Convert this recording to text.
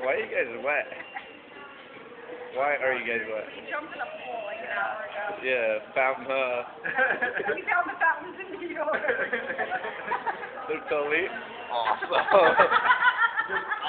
Why are you guys wet? Why are you guys wet? We jumped in a pool like an hour ago. Yeah, fountain, We found the fountains in New York. They're totally awesome.